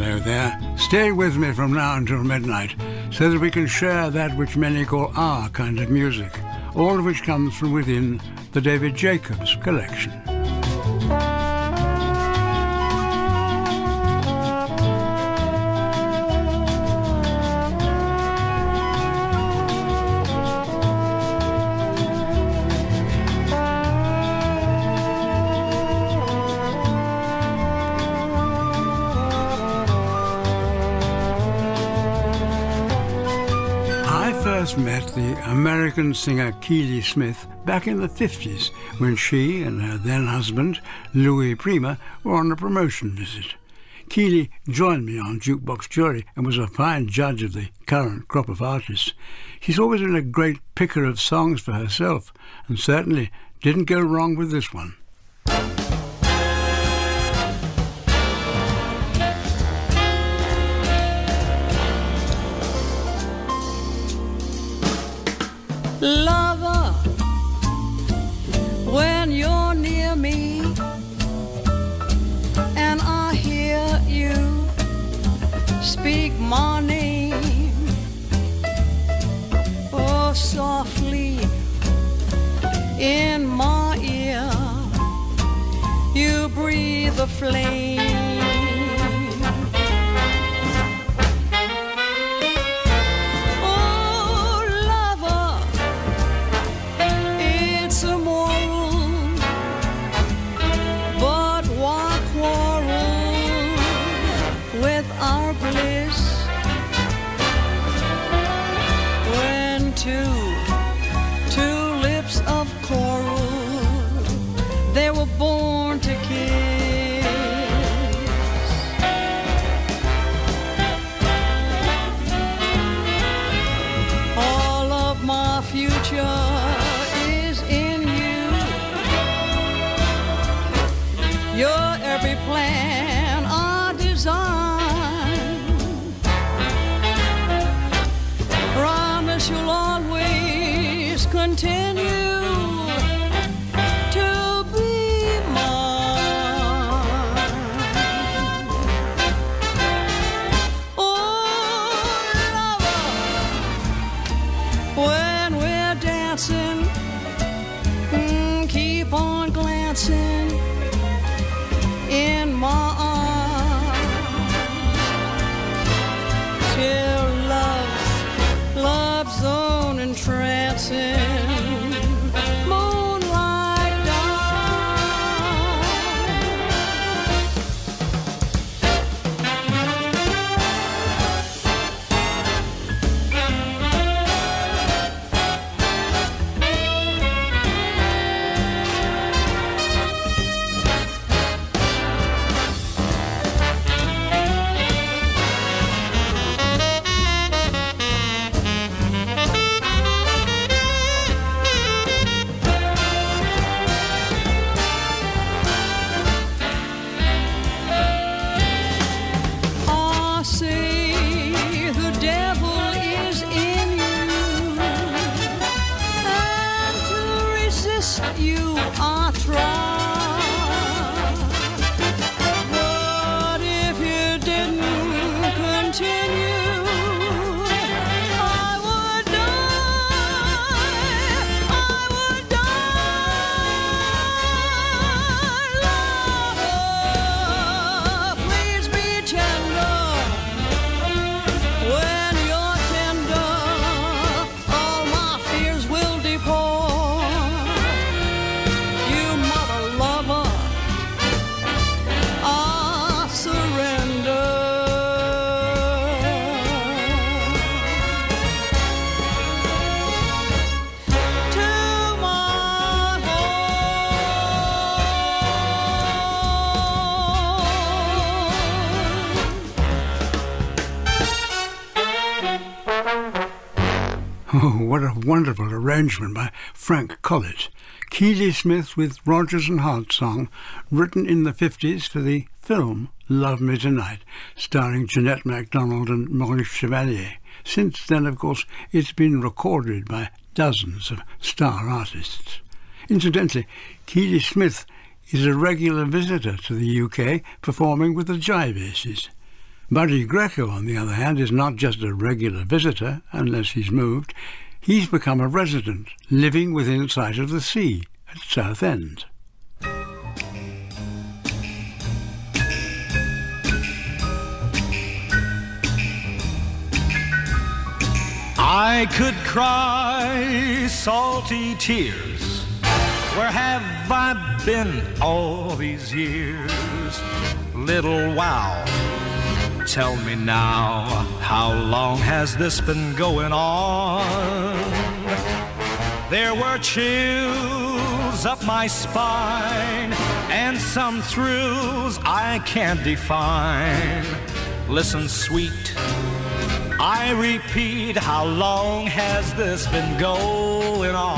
Hello there. Stay with me from now until midnight so that we can share that which many call our kind of music, all of which comes from within the David Jacobs collection. I first met the American singer Keely Smith back in the 50s when she and her then husband, Louis Prima, were on a promotion visit. Keely joined me on Juke Box Jury and was a fine judge of the current crop of artists. She's always been a great picker of songs for herself and certainly didn't go wrong with this one. Lover, when you're near me and I hear you speak my name, oh, softly in my ear, you breathe a flame. Two lips of coral, they were born to kiss. All of my future is in you. You're every plan I design. Promise you'll always continue to be mine. Oh, lover, when we're dancing, keep on glancing in my arms till love's own entrancing moonlight dawn. You are try, but if you didn't continue, I would die, Lover, please be tender. When you're tender, all my fears will depart. Oh, what a wonderful arrangement by Frank Collett. Keely Smith with Rodgers and Hart song, written in the 50s for the film Love Me Tonight, starring Jeanette MacDonald and Maurice Chevalier. Since then, of course, it's been recorded by dozens of star artists. Incidentally, Keely Smith is a regular visitor to the UK, performing with the Jive Aces. Buddy Greco, on the other hand, is not just a regular visitor, unless he's moved. He's become a resident, living within sight of the sea at Southend. I could cry salty tears. Where have I been all these years? Little wow, tell me now, how long has this been going on? There were chills up my spine and some thrills I can't define. Listen, sweet, I repeat, how long has this been going on?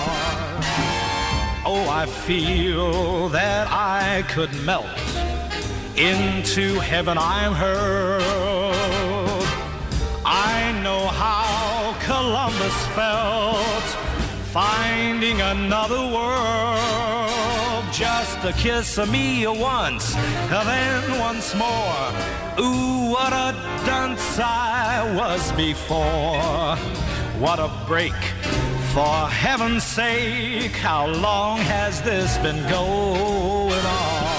Oh, I feel that I could melt into heaven, I'm hurled. I know how Columbus felt, finding another world. Just a kiss of me once, and then once more. Ooh, what a dunce I was before. What a break, for heaven's sake. How long has this been going on?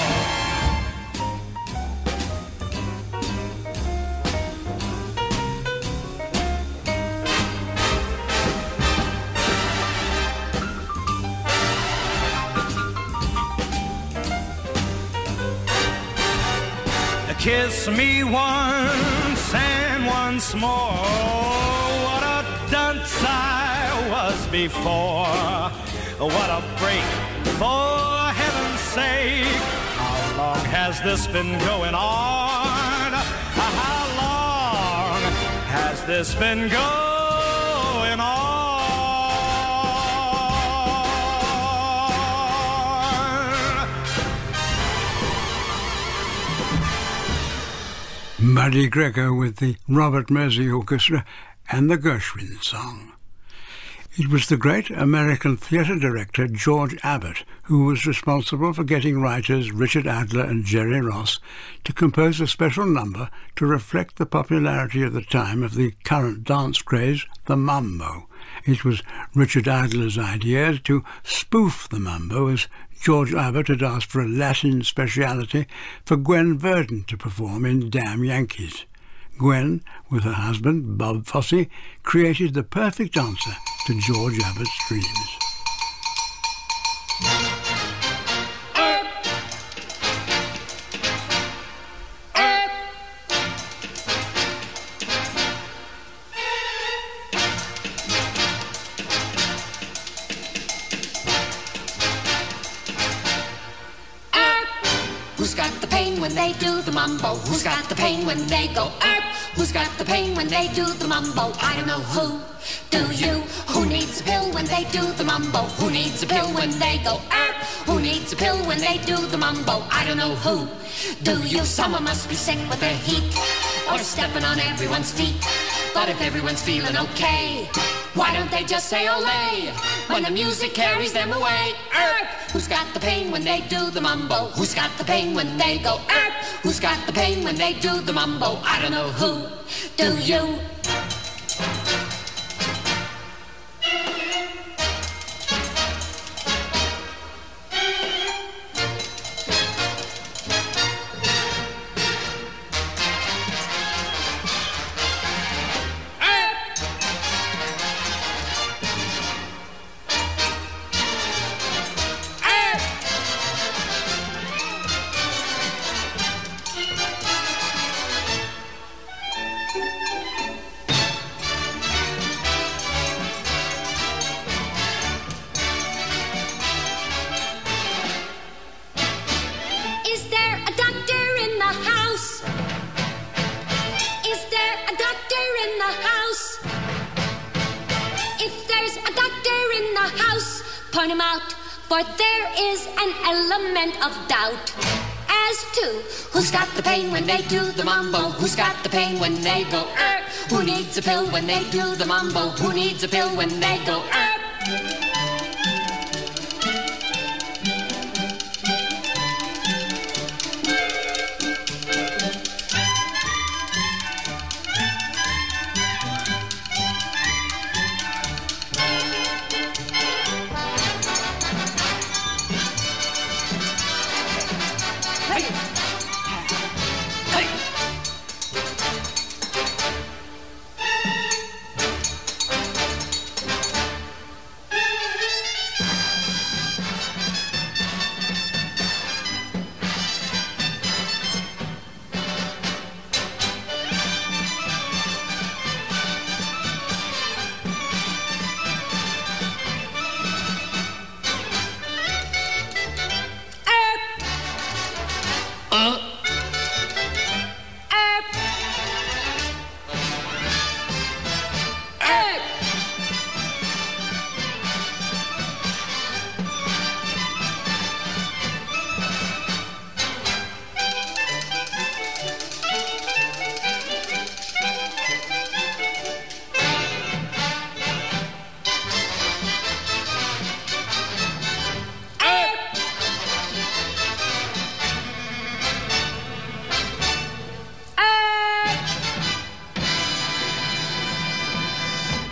Kiss me once and once more. What a dunce I was before. What a break, for heaven's sake. How long has this been going on? How long has this been going on? Buddy Greco with the Robert Mersey Orchestra and the Gershwin song. It was the great American theatre director George Abbott who was responsible for getting writers Richard Adler and Jerry Ross to compose a special number to reflect the popularity of the time of the current dance craze, the mambo. It was Richard Adler's idea to spoof the mambo, as George Abbott had asked for a Latin speciality for Gwen Verdon to perform in Damn Yankees. Gwen, with her husband, Bob Fosse, created the perfect answer to George Abbott's dreams. Who's got the pain when they do the mambo? Who's got the pain when they go up? Who's got the pain when they do the mambo? I don't know who. Do you? Who needs a pill when they do the mambo? Who needs a pill when they go up? Who needs a pill when they do the mambo? I don't know who. Do you? Someone must be sick with the heat, or stepping on everyone's feet. But if everyone's feeling okay, why don't they just say ole when the music carries them away? Who's got the pain when they do the mambo? Who's got the pain when they go Who's got the pain when they do the mambo? I don't know who. Do you? Point him out, for there is an element of doubt as to who's got the pain when they do the mambo? Who's got the pain when they go Who needs a pill when they do the mambo? Who needs a pill when they go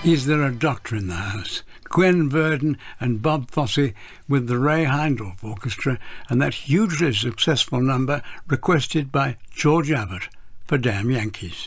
Is There a Doctor in the House? Gwen Verdon and Bob Fosse with the Ray Heindorf Orchestra, and that hugely successful number requested by George Abbott for Damn Yankees.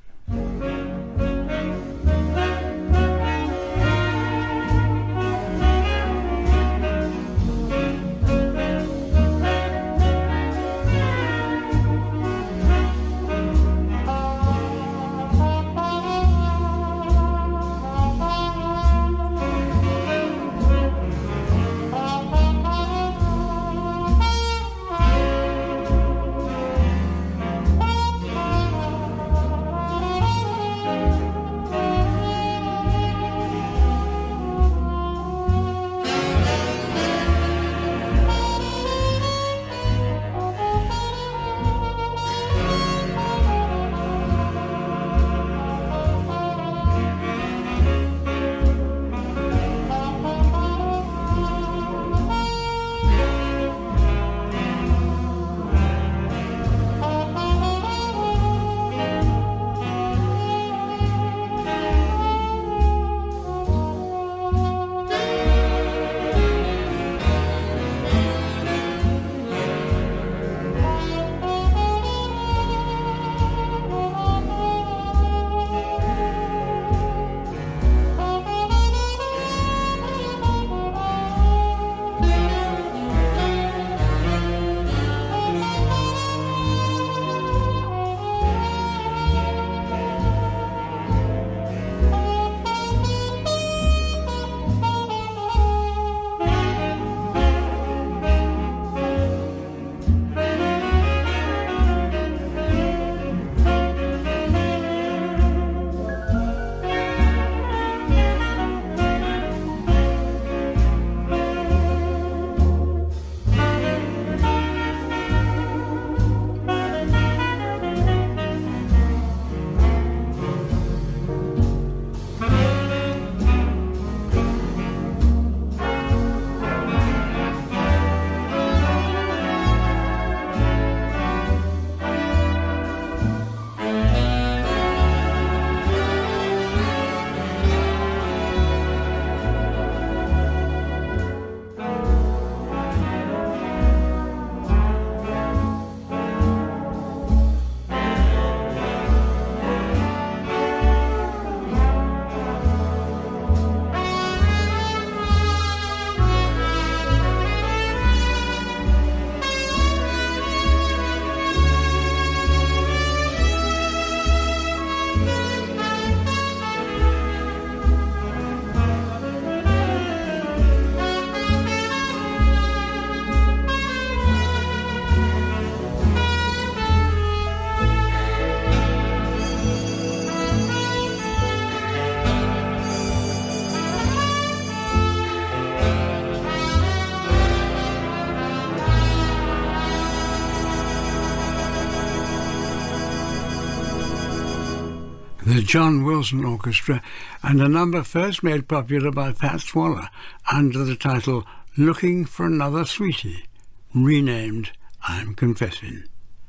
The John Wilson Orchestra, and a number first made popular by Fats Waller under the title Looking for Another Sweetie, renamed I'm Confessing.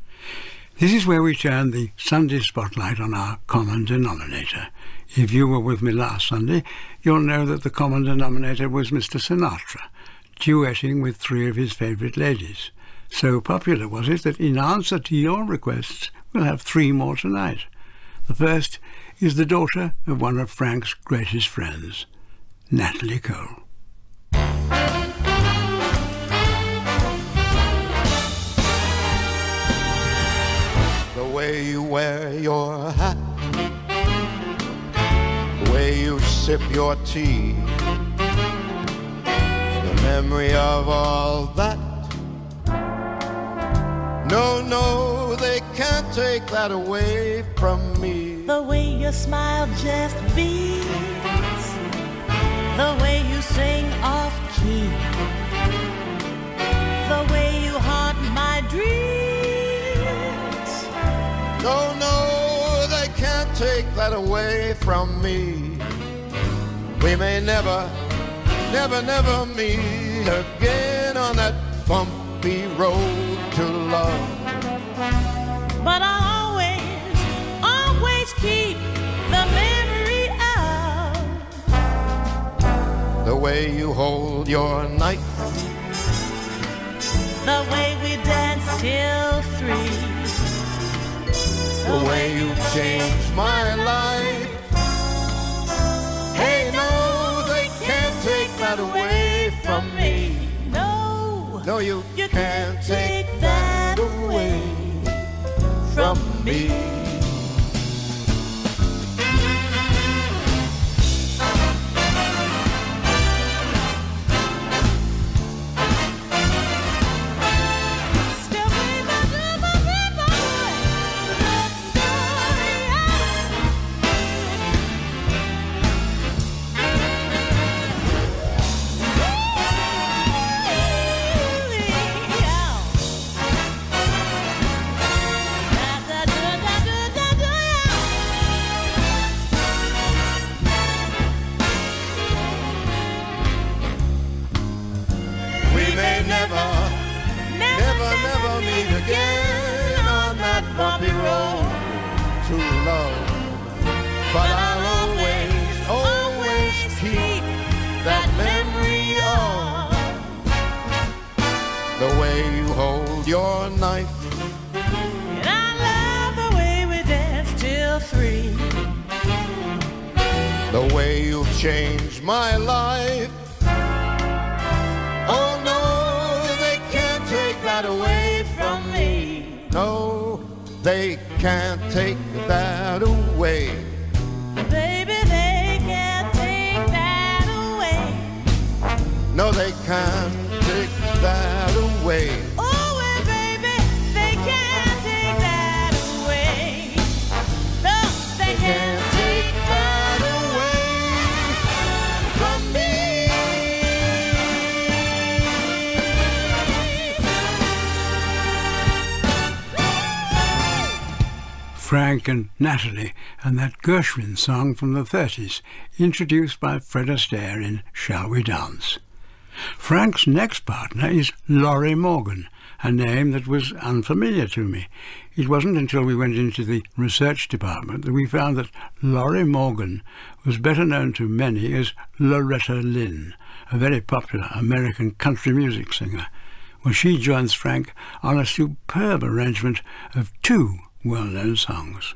This is where we turn the Sunday spotlight on our common denominator. If you were with me last Sunday, you'll know that the common denominator was Mr. Sinatra, duetting with three of his favourite ladies. So popular was it that in answer to your requests, we'll have three more tonight. The first is the daughter of one of Frank's greatest friends, Natalie Cole. The way you wear your hat, the way you sip your tea, the memory of all that. No, they can't take that away from me. The way your smile just beams, the way you sing off key, the way you haunt my dreams. No, they can't take that away from me. We may never meet again on that bumpy road to love. But I'll always keep the memory of way you hold your knife, the way we dance till 3, the way you changed my life. Hey, no, they can't take that away from me. No, you can't take that away from me. Never meet again on that bumpy road to love. But I'll always keep that memory of the way you hold your knife. And I love the way we dance till 3, The way you've changed my life. Oh no, they can't take that away from me. No, they can't take that away. Baby, they can't take that away. No, they can't take that away. Oh, well, baby, they can't take that away. No, they can't take that away from me. Frank and Natalie, and that Gershwin song from the 30s, introduced by Fred Astaire in Shall We Dance? Frank's next partner is Lorrie Morgan, a name that was unfamiliar to me. It wasn't until we went into the research department that we found that Lorrie Morgan was better known to many as Loretta Lynn, a very popular American country music singer. Well, she joins Frank on a superb arrangement of two well-known songs.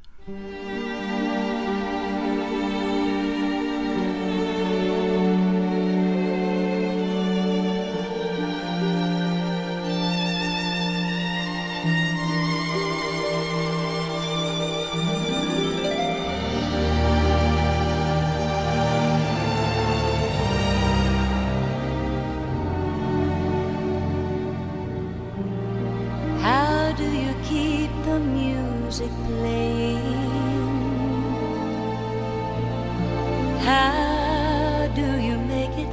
How do you keep the music playing? How do you make it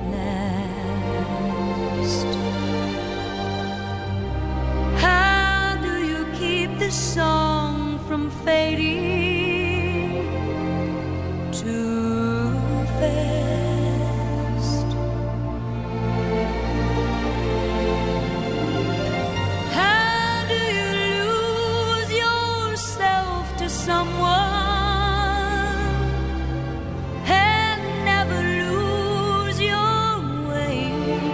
last? How do you keep the song from fading too fast? How do you lose yourself to someone and never lose your way?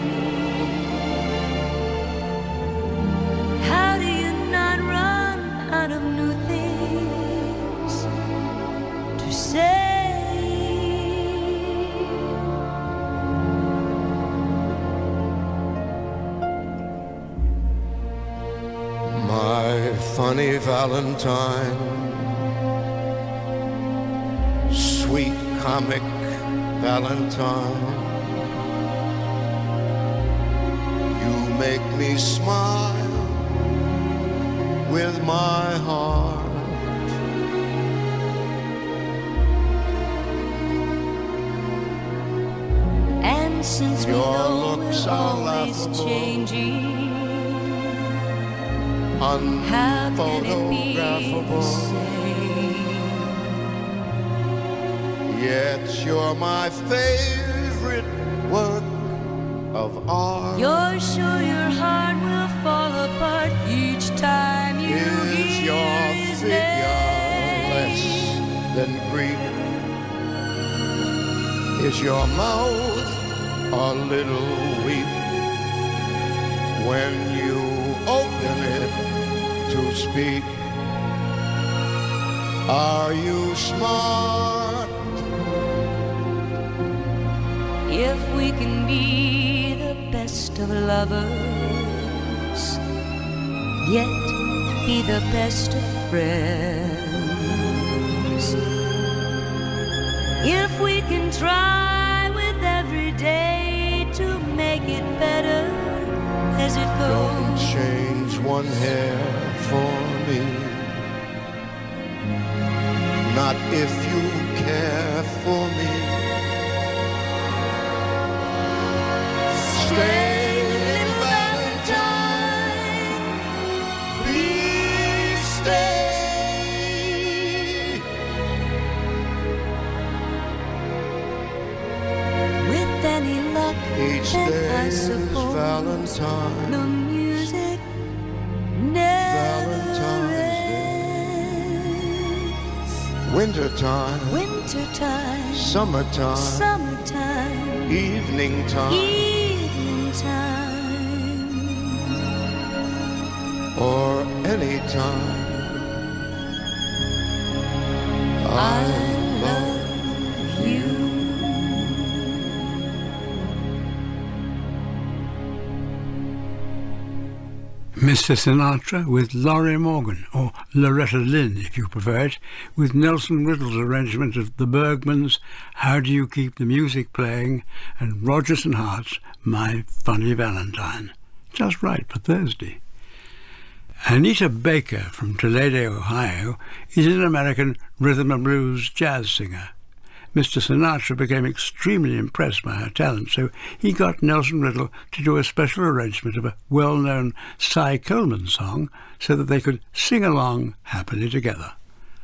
How do you not run out of new things to say? My funny Valentine, sweet comic Valentine, you make me smile with my heart. And since we Your know looks we're are always laughable, changing, how can it be the unphotographable, same? yet you're my favorite work of art. You're sure your heart will fall apart each time you Is hear your his figure less name. than Greek? Is your mouth a little weak when you open it to speak. Are you smart? If we can be the best of lovers, yet be the best of friends. If we can try with every day to make it better as it goes. Don't change one hair for me. Not if you care for me. Stay, little Valentine. Please stay. With any luck, Each then day I is suppose Valentine. the music never ends. Wintertime, Wintertime, summertime, summertime, evening time, evening time, or any time. I love you. Mr. Sinatra with Lorrie Morgan, or Loretta Lynn if you prefer it, with Nelson Riddle's arrangement of the Bergmans' How Do You Keep the Music Playing and Rodgers and Hart's My Funny Valentine. Just right for Thursday. Anita Baker from Toledo, Ohio, is an American rhythm and blues jazz singer. Mr. Sinatra became extremely impressed by her talent, so he got Nelson Riddle to do a special arrangement of a well-known Cy Coleman song so that they could sing along happily together.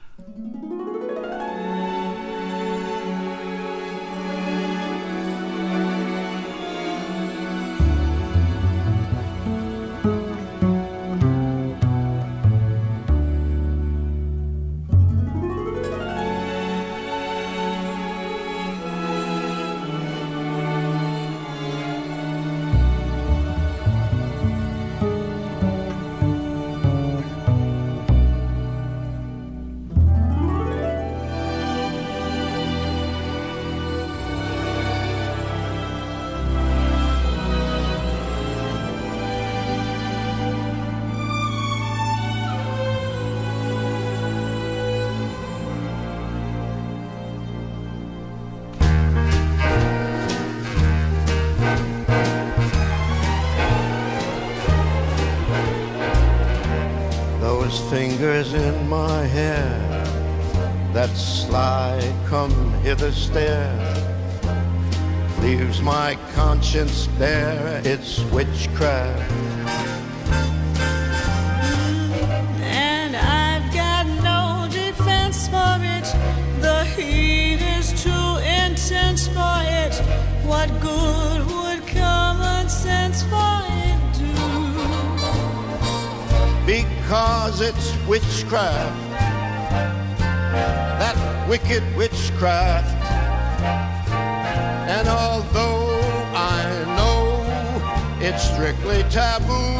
Fingers in my hair, that sly come hither stare, leaves my conscience bare, it's witchcraft. And I've got no defense for it. The heat is too intense for it. What good would common sense for it do? Because it's witchcraft, that wicked witchcraft. And although I know it's strictly taboo,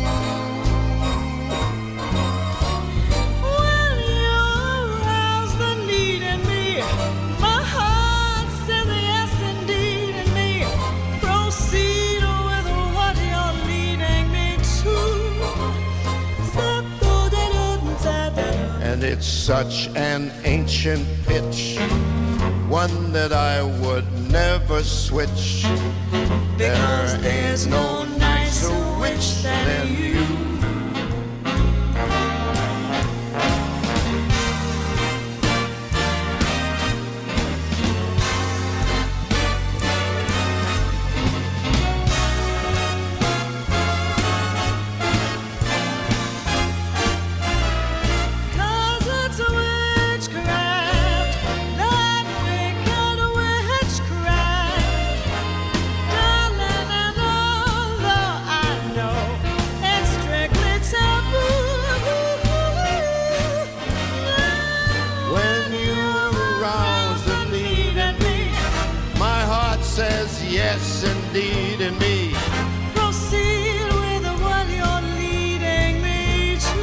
when you arouse the need in me, my heart says yes indeed in me. Proceed with what you're leading me to. And it's such an ancient pitch, one that I would never switch. Because there's no nicer witch than you. Yes, and leading me. Proceed with the one you're leading me to.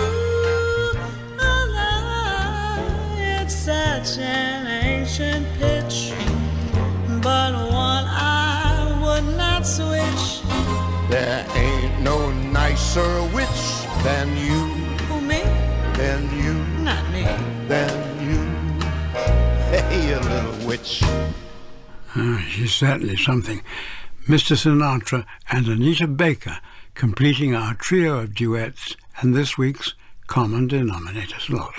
It's such an ancient pitch, but one I would not switch. There ain't no nicer witch than you. Who, me? Than you. Not me. Than you. Hey, you little witch. She's certainly something. Mr. Sinatra and Anita Baker completing our trio of duets and this week's common denominator slot.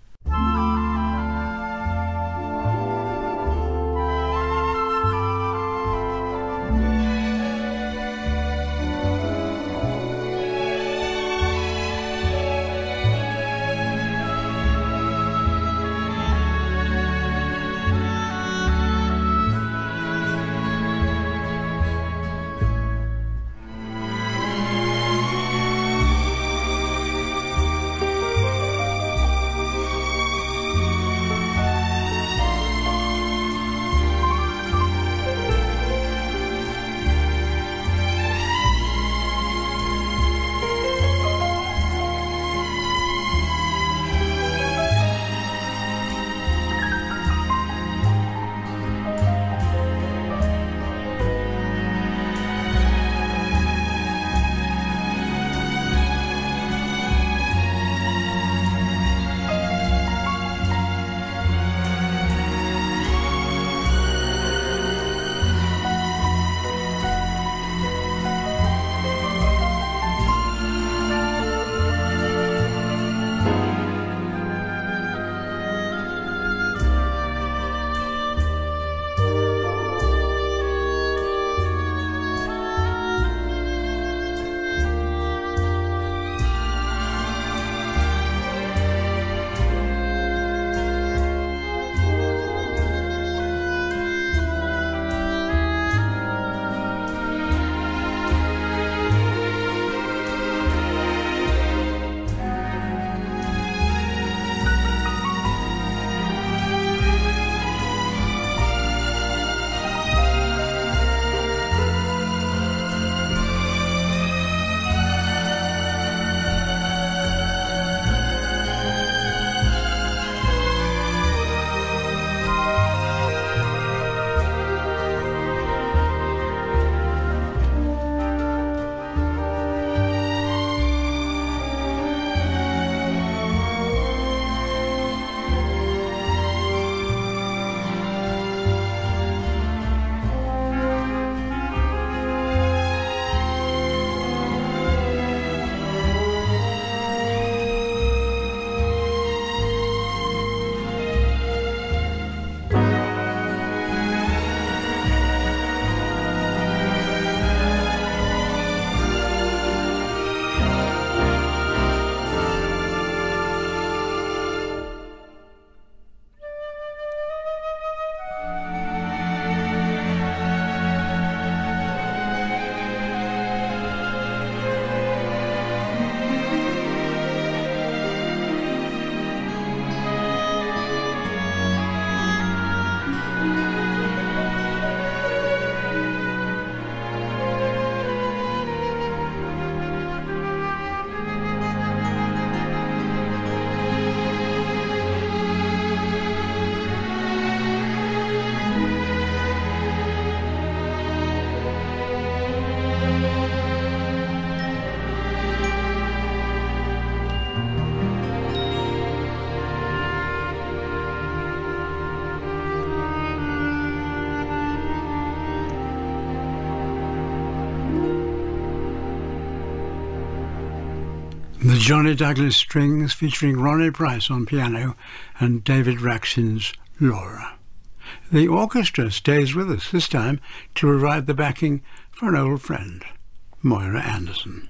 The Johnny Douglas Strings featuring Ronnie Price on piano and David Raksin's Laura. The orchestra stays with us, this time to provide the backing for an old friend, Moira Anderson.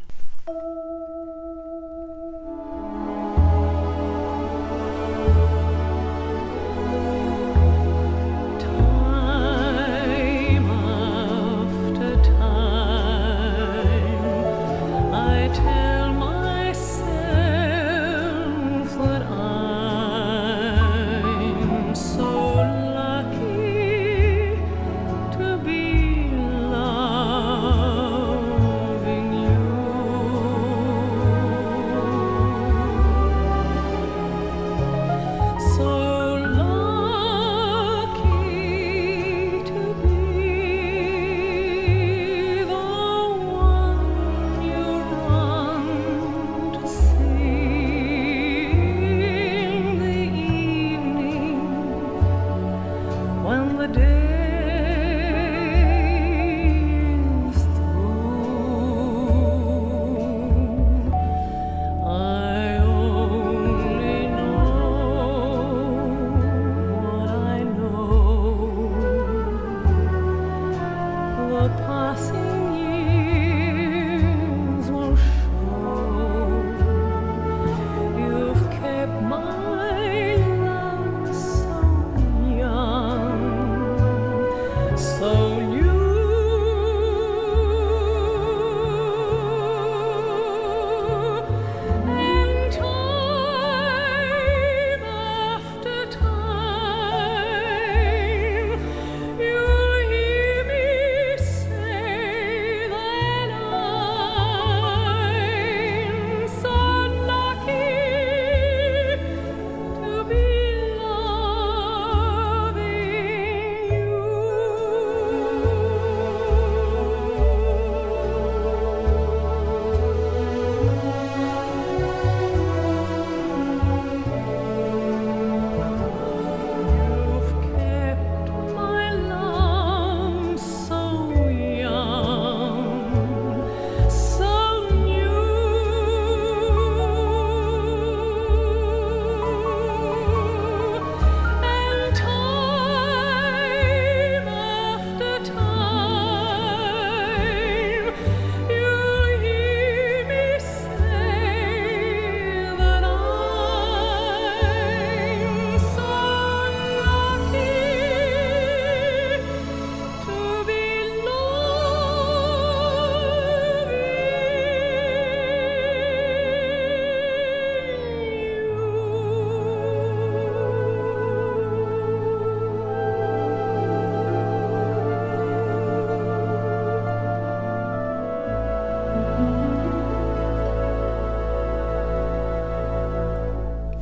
So lucky to be loved.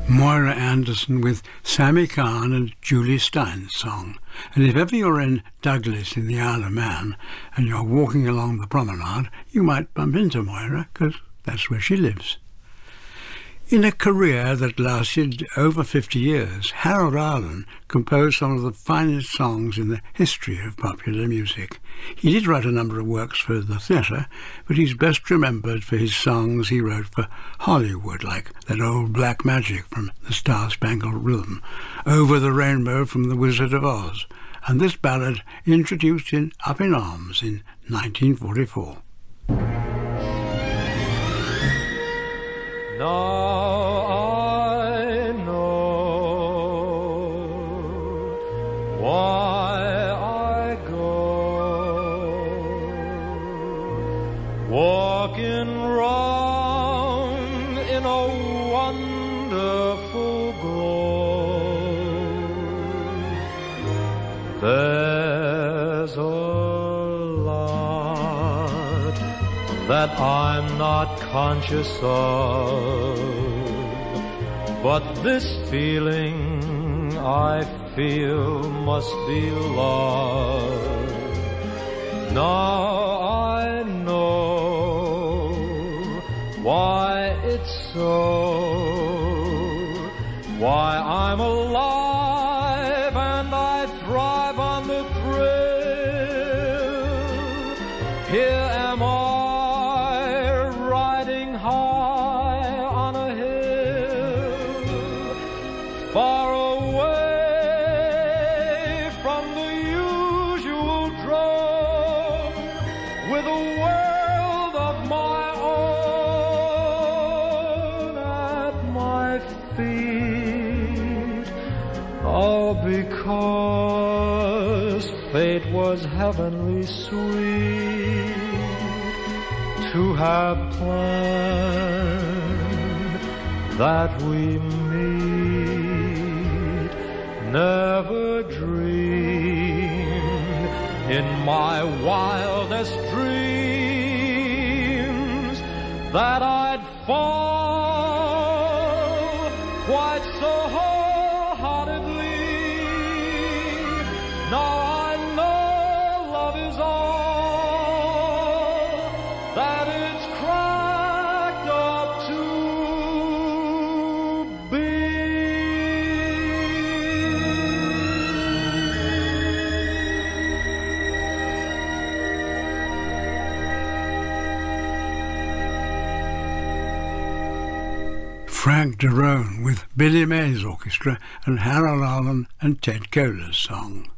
Moira Anderson with Sammy Kahn and Julie Stein's song. And if ever you're in Douglas in the Isle of Man and you're walking along the promenade, you might bump into Moira, because that's where she lives. In a career that lasted over 50 years, Harold Arlen composed some of the finest songs in the history of popular music. He did write a number of works for the theatre, but he's best remembered for his songs he wrote for Hollywood, like that old Black Magic from the Star-Spangled Rhythm, Over the Rainbow from The Wizard of Oz, and this ballad introduced in Up in Arms in 1944. Now I know why I go walking round in a wonderful glow. There's a lot that I'm not conscious of, but this feeling I feel must be love. Now I know why it's so, why I'm alive and I thrive on the thrill. Here am I, far away from the usual drone, with a world of my own at my feet. All because fate was heavenly sweet to have planned that we meet. Never dreamed in my wildest dreams that I'd fall quite so wholeheartedly. Now I know love is all that it's cracked up to be. Frank Derone with Billy Mays Orchestra and Harold Arlen and Ted Koehler's song.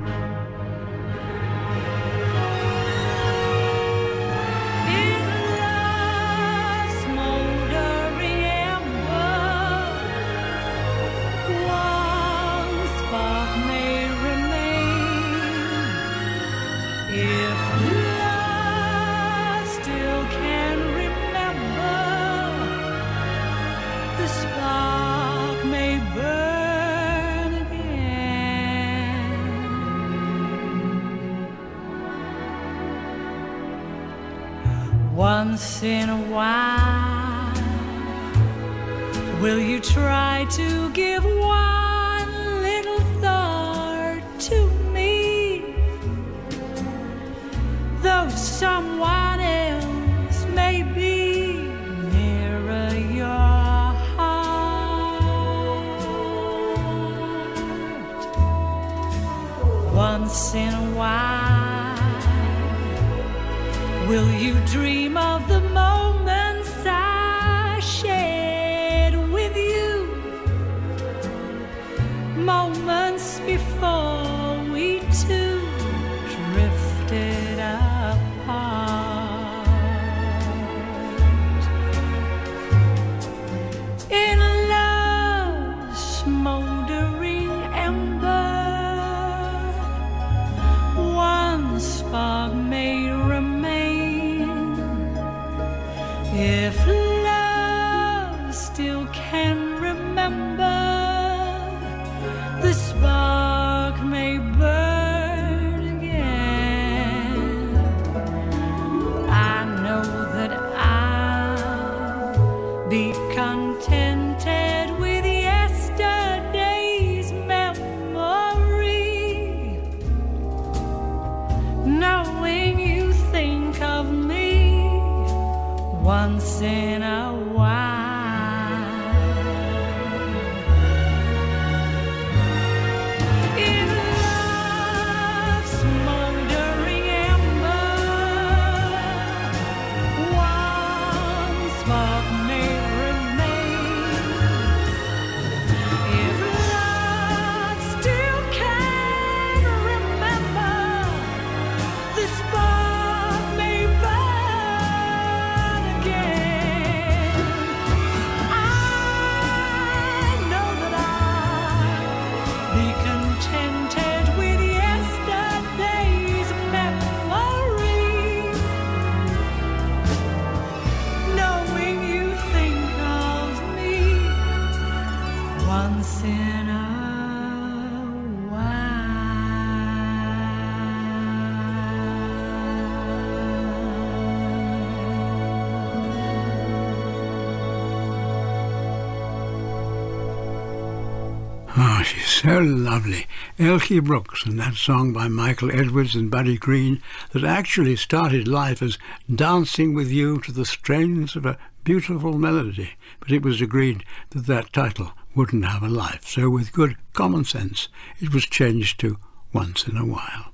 Once in a while, will you try to give one little thought to me? Though someone else may be nearer your heart. Once in a while, will you dream of the moments I shared with you? Moments before we two drifted apart. In love's smoldering ember, one spark may remain. If love still can remember, the spark may burn again. I know that I'll be contented with you once in a while. Oh, she's so lovely. Elkie Brooks, and that song by Michael Edwards and Buddy Green that actually started life as Dancing With You to the strains of a beautiful melody. But it was agreed that that title wouldn't have a life. So with good common sense, it was changed to Once in a While.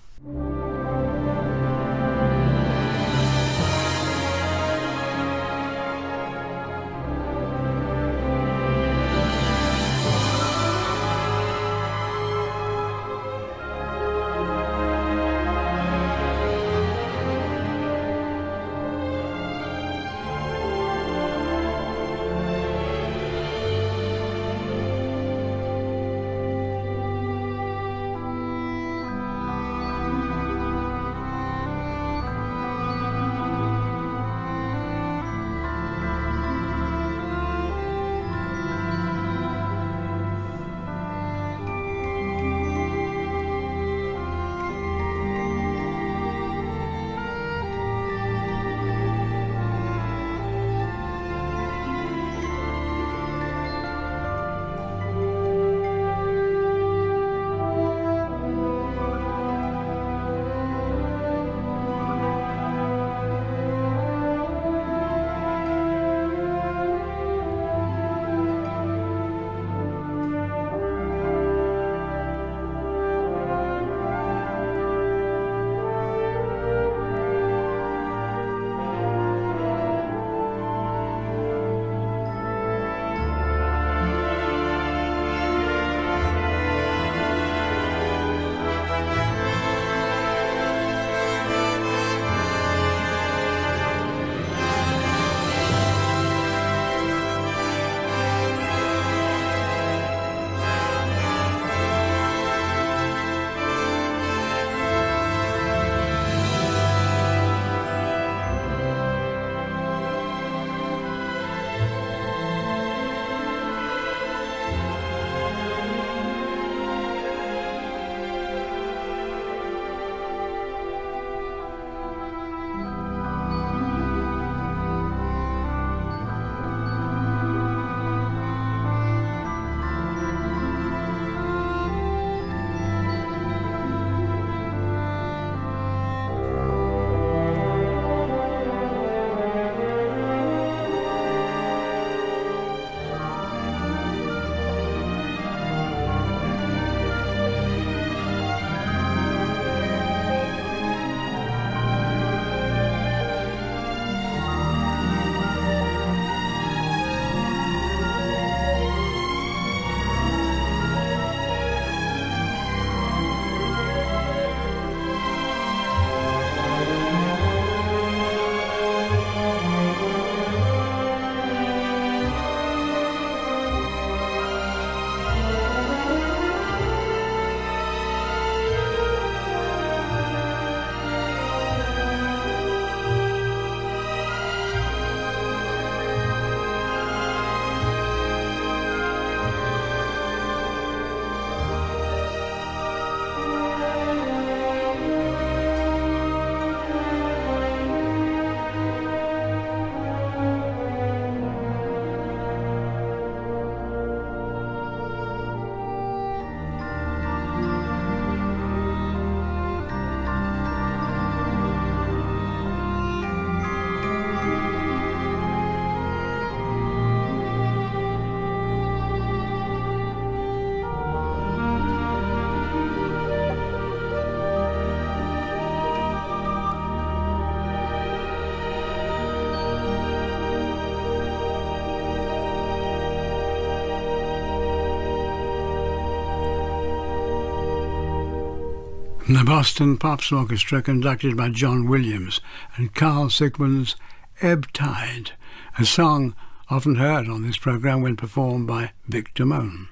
The Boston Pops Orchestra, conducted by John Williams, and Carl Sigmund's Ebb Tide, a song often heard on this programme when performed by Vic Damone.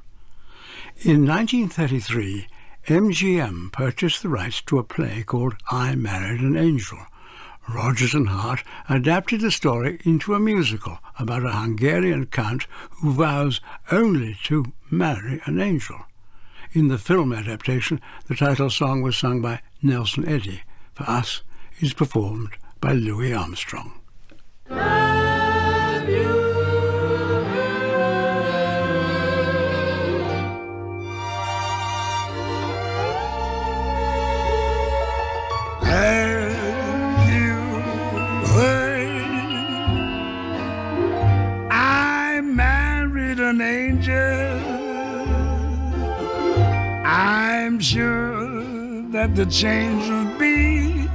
In 1933, MGM purchased the rights to a play called I Married an Angel, Rodgers and Hart adapted the story into a musical about a Hungarian count who vows only to marry an angel. In the film adaptation, the title song was sung by Nelson Eddy. For us, it's performed by Louis Armstrong. Have you an angel? I'm sure that the change will be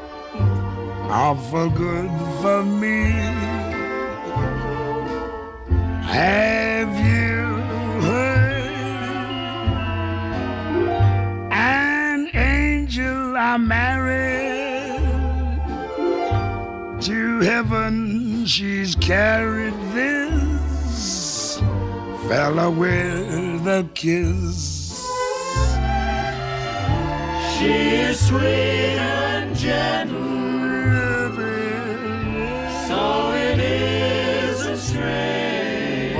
awful good for me. Have you heard? An angel I married to heaven, she's carried this fella with a kiss. She is sweet and gentle, so it isn't strange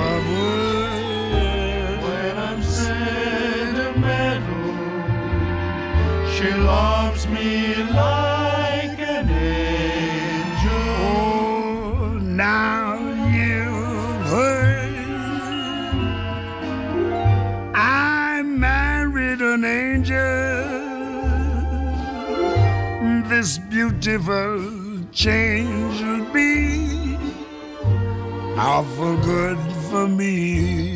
when I'm sentimental. She loves me like an angel. Oh, now you've heard an angel. This beautiful change will be awful good for me.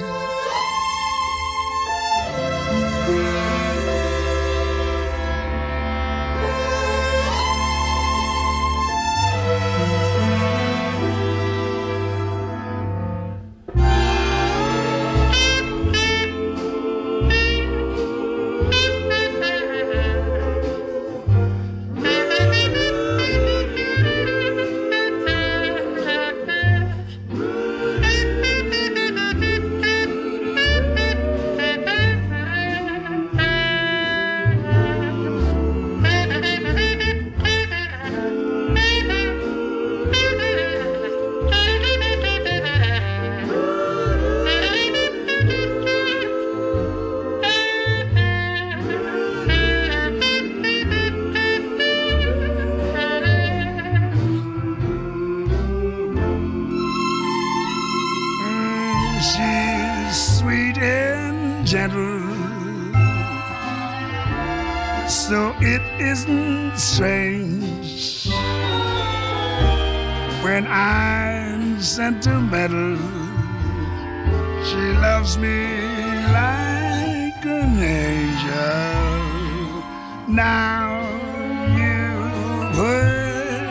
So it isn't strange when I'm sentimental. She loves me like an angel. Now you've heard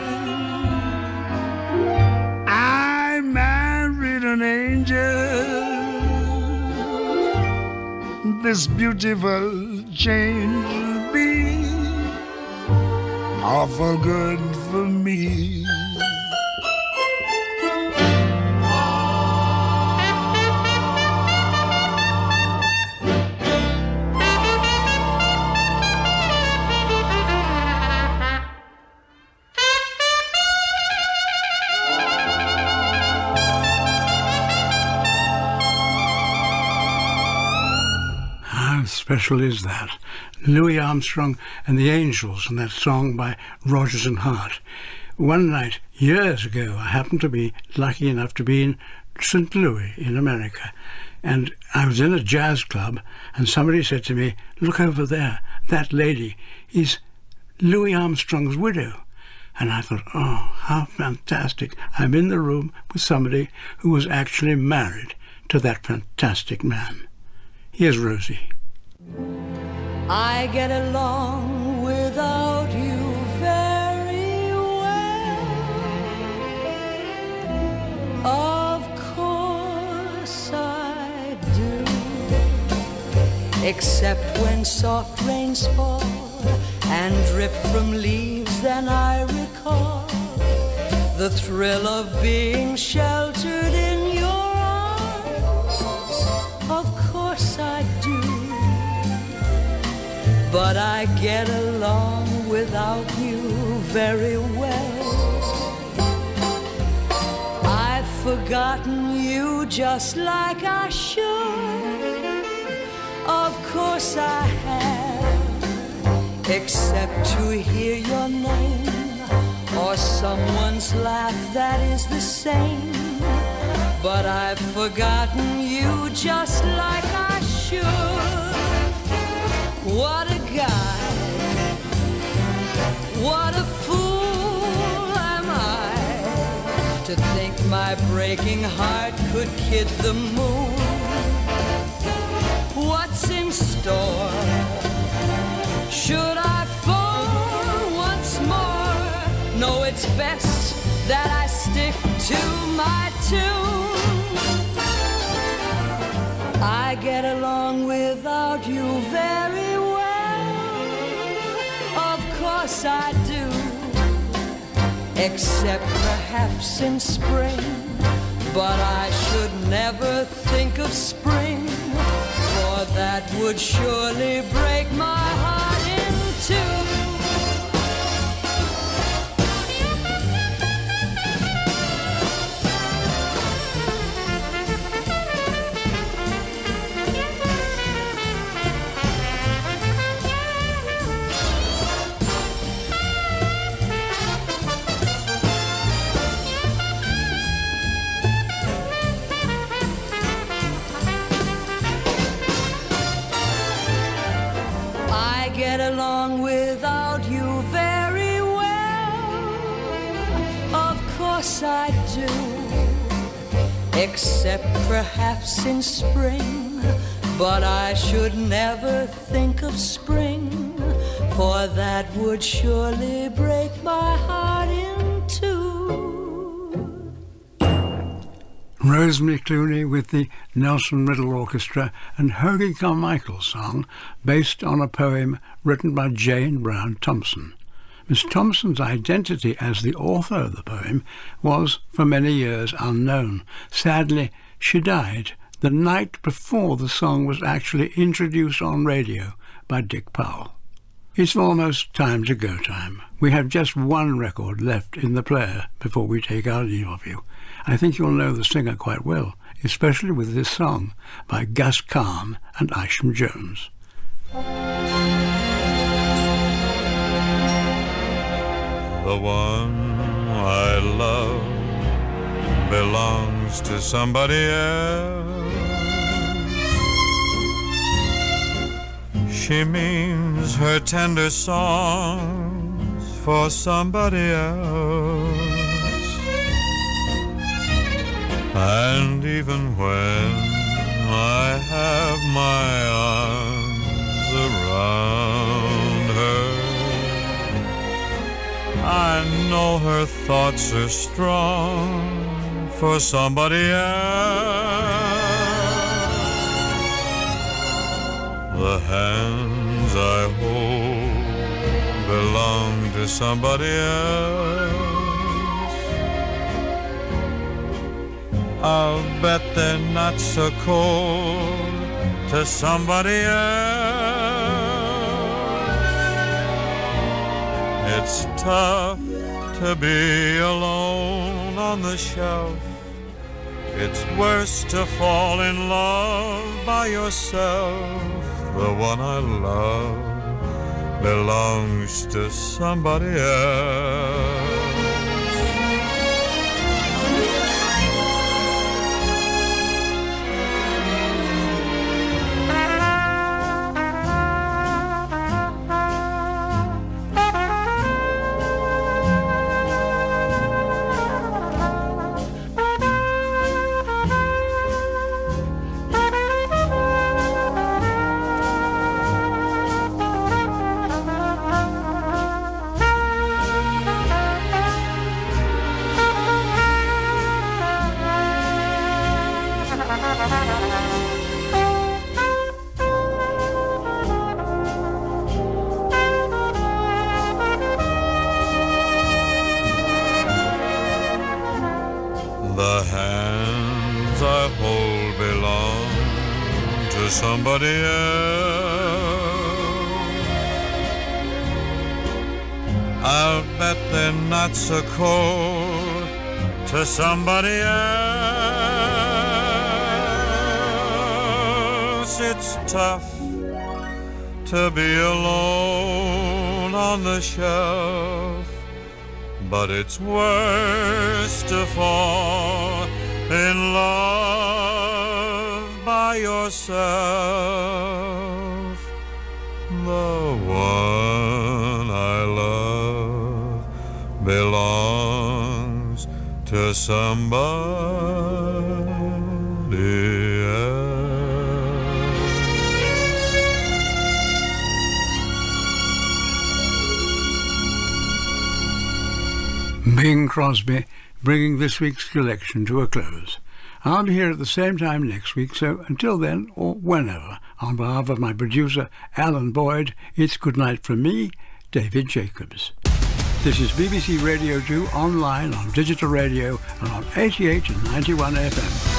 I married an angel. This beautiful change will be awful good for me. Special is that? Louis Armstrong and the Angels and that song by Rodgers and Hart. One night, years ago, I happened to be lucky enough to be in St. Louis in America, and I was in a jazz club, and somebody said to me, "Look over there, that lady is Louis Armstrong's widow." And I thought, oh, how fantastic. I'm in the room with somebody who was actually married to that fantastic man. Here's Rosie. I get along without you very well. Of course I do. Except when soft rains fall and drip from leaves, then I recall the thrill of being sheltered in your arms. Of course I do. But I get along without you very well. I've forgotten you just like I should. Of course I have, except to hear your name or someone's laugh that is the same. But I've forgotten you just like I should. What a guy, what a fool am I to think my breaking heart could kid the moon. What's in store? Should I phone once more? No, it's best that I stick to my tune. I get along without you very well. Of course I do, except perhaps in spring. But I should never think of spring, for that would surely break my heart in two. Along without you very well. Of course I do, except perhaps in spring. But I should never think of spring, for that would surely break my heart in two. Rosemary Clooney with the Nelson Riddle Orchestra and Hoagie Carmichael's song based on a poem written by Jane Brown Thompson. Miss Thompson's identity as the author of the poem was for many years unknown. Sadly, she died the night before the song was actually introduced on radio by Dick Powell. It's almost time to go time. We have just one record left in the player before we take our leave of you. I think you'll know the singer quite well, especially with this song by Gus Kahn and Isham Jones. The one I love belongs to somebody else. She means her tender songs for somebody else. And even when I have my arms around her, I know her thoughts are strong for somebody else. The hands I hold belong to somebody else. I'll bet they're not so cold to somebody else. It's tough to be alone on the shelf. It's worse to fall in love by yourself. The one I love belongs to somebody else. The hands I hold belong to somebody else. I'll bet they're not so cold to somebody else. It's tough to be alone on the shelf, but it's worse to fall in love by yourself. The one I love belongs to somebody else. Bing Crosby bringing this week's collection to a close. I'll be here at the same time next week, so until then, or whenever, on behalf of my producer, Alan Boyd, it's good night from me, David Jacobs. This is BBC Radio 2 online, on digital radio, and on 88 and 91 FM.